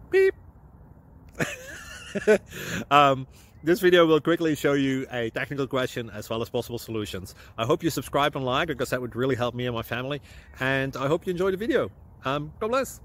Beep. This video will quickly show you a technical question as well as possible solutions. I hope you subscribe and like, because that would really help me and my family. And I hope you enjoy the video. God bless.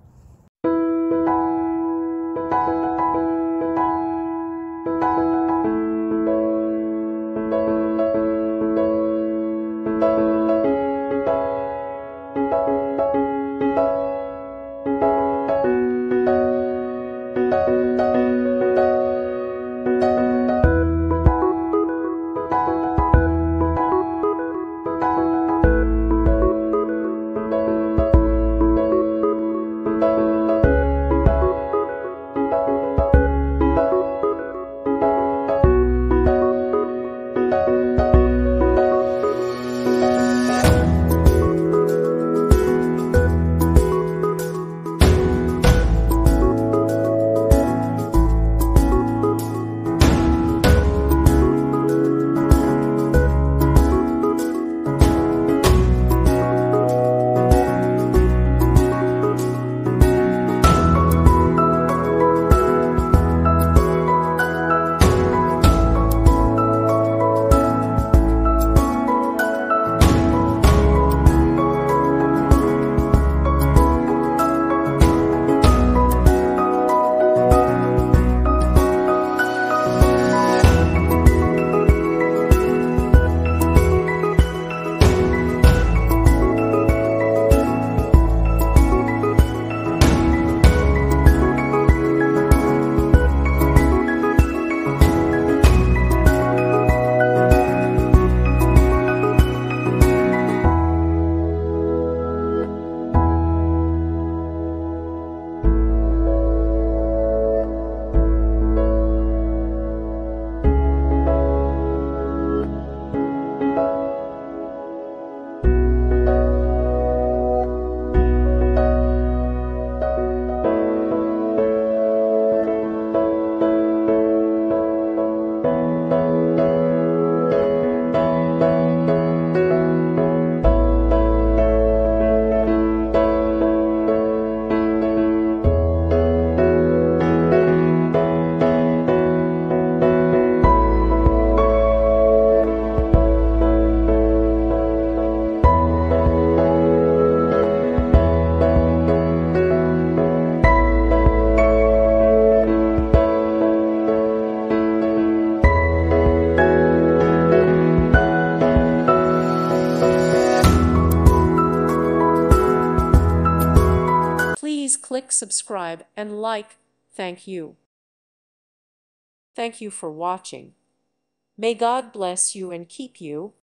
Please click subscribe and like. Thank you. Thank you for watching. May God bless you and keep you.